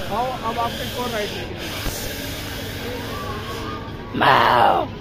आओ अब आपको एक और राइड लेके Mau!